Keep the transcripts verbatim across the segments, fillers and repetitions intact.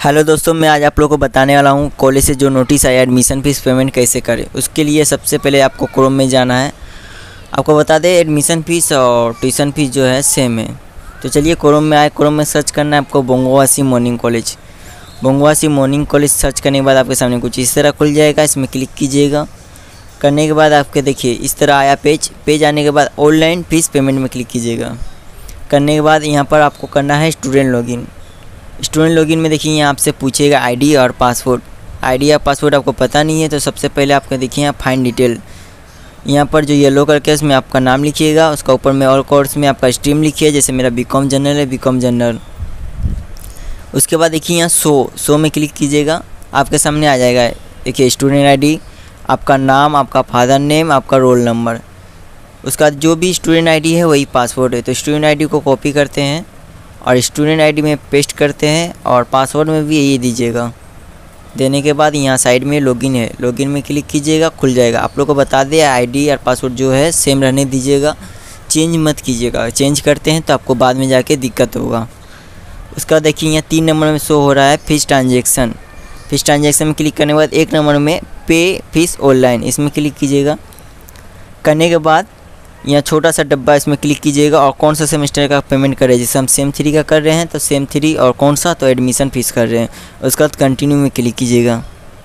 Hello दोस्तों, मैं आज आप लोगों को बताने वाला हूँ कॉलेज से जो नोटिस आया एडमिशन फ़ीस पेमेंट कैसे करें। उसके लिए सबसे पहले आपको क्रोम में जाना है। आपको बता दें एडमिशन फ़ीस और ट्यूशन फ़ीस जो है सेम है। तो चलिए क्रोम में आए। क्रोम में सर्च करना है आपको Bangabasi morning college. Bangabasi morning college search करने के बाद आपके सामने कुछ इस तरह खुल जाएगा। इसमें क्लिक कीजिएगा। करने के बाद आपके देखिए इस तरह आया पेज। पेज आने के बाद ऑनलाइन फ़ीस पेमेंट में क्लिक कीजिएगा। करने के बाद यहाँ पर आपको करना है स्टूडेंट लॉगिन। स्टूडेंट लॉगिन में देखिए यहाँ आपसे पूछेगा आईडी और पासवर्ड। आईडी या पासवर्ड आपको पता नहीं है तो सबसे पहले आपको देखिए यहाँ फाइंड डिटेल। यहाँ पर जो येलो करके है उसमें आपका नाम लिखिएगा। उसका ऊपर में और कोर्स में आपका स्ट्रीम लिखिए। जैसे मेरा बीकॉम जनरल है, बीकॉम जनरल। उसके बाद देखिए यहाँ शो शो में क्लिक कीजिएगा। आपके सामने आ जाएगा देखिए स्टूडेंट आईडी, आपका नाम, आपका फादर नेम, आपका रोल नंबर। उसका जो भी स्टूडेंट आईडी है वही पासवर्ड है। तो स्टूडेंट आईडी को कॉपी करते हैं और स्टूडेंट आईडी में पेस्ट करते हैं और पासवर्ड में भी यही दीजिएगा। देने के बाद यहाँ साइड में लॉगिन है, लॉगिन में क्लिक कीजिएगा, खुल जाएगा। आप लोग को बता दें आईडी और पासवर्ड जो है सेम रहने दीजिएगा, चेंज मत कीजिएगा। चेंज करते हैं तो आपको बाद में जाके दिक्कत होगा। उसका देखिए यहाँ तीन नंबर में शो हो रहा है फीस ट्रांजेक्शन। फीस ट्रांजेक्शन में क्लिक करने के बाद एक नंबर में पे फीस ऑनलाइन, इसमें क्लिक कीजिएगा। करने के बाद यहाँ छोटा सा डब्बा, इसमें क्लिक कीजिएगा और कौन सा सेमेस्टर का पेमेंट कर रहे हैं। जैसे हम सेम थ्री का कर रहे हैं तो सेम थ्री, और कौन सा तो एडमिशन फ़ीस कर रहे हैं। उसके बाद कंटिन्यू में क्लिक कीजिएगा।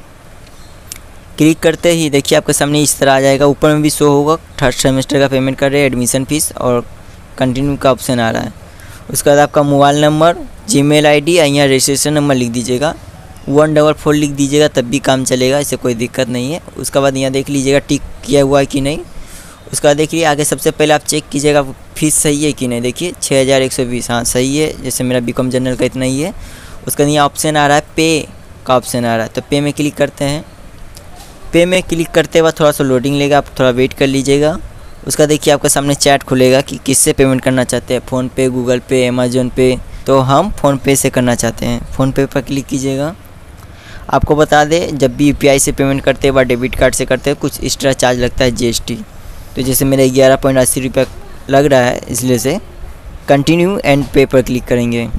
क्लिक करते ही देखिए आपके सामने इस तरह आ जाएगा। ऊपर में भी शो होगा थर्ड सेमेस्टर का पेमेंट कर रहे हैं, एडमिशन फ़ीस और कंटिन्यू का ऑप्शन आ रहा है। उसके बाद आपका मोबाइल नंबर, जीमेल आईडी या यहाँ रजिस्ट्रेशन नंबर लिख दीजिएगा। वन डबल फोर लिख दीजिएगा तब भी काम चलेगा, इससे कोई दिक्कत नहीं है। उसके बाद यहाँ देख लीजिएगा टिक किया हुआ है कि नहीं। उसका देखिए आगे सबसे पहले आप चेक कीजिएगा फीस सही है कि नहीं। देखिए छः हज़ार एक सौ बीस, हाँ सही है। जैसे मेरा बीकॉम जनरल का इतना ही है। उसका यहाँ ऑप्शन आ रहा है पे का ऑप्शन आ रहा है, तो पे में क्लिक करते हैं। पे में क्लिक करते बाद थोड़ा सा लोडिंग लेगा, आप थोड़ा वेट कर लीजिएगा। उसका देखिए आपके सामने चैट खुलेगा कि किससे पेमेंट करना चाहते हैं, फ़ोनपे, गूगल पे, अमेजोन पे। तो हम फ़ोनपे से करना चाहते हैं, फ़ोनपे पर क्लिक कीजिएगा। आपको बता दें जब भी यू पी आई से पेमेंट करते हैं व डेबिट कार्ड से करते हैं कुछ एक्स्ट्रा चार्ज लगता है, जी एस टी। तो जैसे मेरे ग्यारह पॉइंट अस्सी रुपये लग रहा है, इसलिए से कंटिन्यू एंड पे पर क्लिक करेंगे।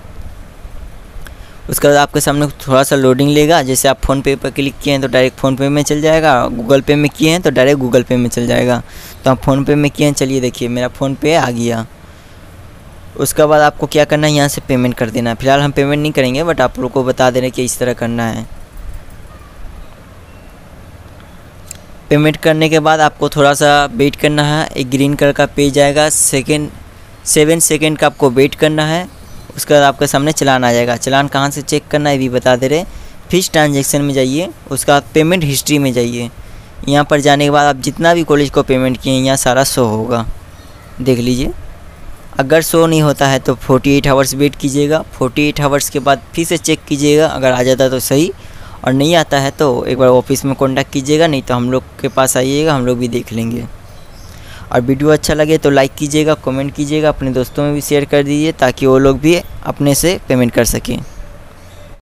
उसके बाद आपके सामने थोड़ा सा लोडिंग लेगा। जैसे आप फ़ोनपे पर क्लिक किए हैं तो डायरेक्ट फ़ोनपे में चल जाएगा, गूगल पे में किए हैं तो डायरेक्ट गूगल पे में चल जाएगा। तो आप फ़ोनपे में किए हैं, चलिए देखिए मेरा फ़ोनपे आ गया। उसके बाद आपको क्या करना है, यहाँ से पेमेंट कर देना है। फिलहाल हम पेमेंट नहीं करेंगे बट आप लोग को बता दे रहे हैं कि इस तरह करना है। पेमेंट करने के बाद आपको थोड़ा सा वेट करना है। एक ग्रीन कलर का पेज आएगा, सेकेंड सेवन सेकेंड का आपको वेट करना है। उसके बाद आपके सामने चलान आ जाएगा। चलान कहाँ से चेक करना है भी बता दे रहे। फीस ट्रांजेक्शन में जाइए, उसका पेमेंट हिस्ट्री में जाइए। यहाँ पर जाने के बाद आप जितना भी कॉलेज को पेमेंट किए हैं यहाँ सारा शो होगा, देख लीजिए। अगर शो नहीं होता है तो अड़तालीस आवर्स वेट कीजिएगा। अड़तालीस आवर्स के बाद फिर से चेक कीजिएगा, अगर आ जाता है तो सही, और नहीं आता है तो एक बार ऑफिस में कांटेक्ट कीजिएगा, नहीं तो हम लोग के पास आइएगा, हम लोग भी देख लेंगे। और वीडियो अच्छा लगे तो लाइक कीजिएगा, कमेंट कीजिएगा, अपने दोस्तों में भी शेयर कर दीजिए ताकि वो लोग भी अपने से पेमेंट कर सकें।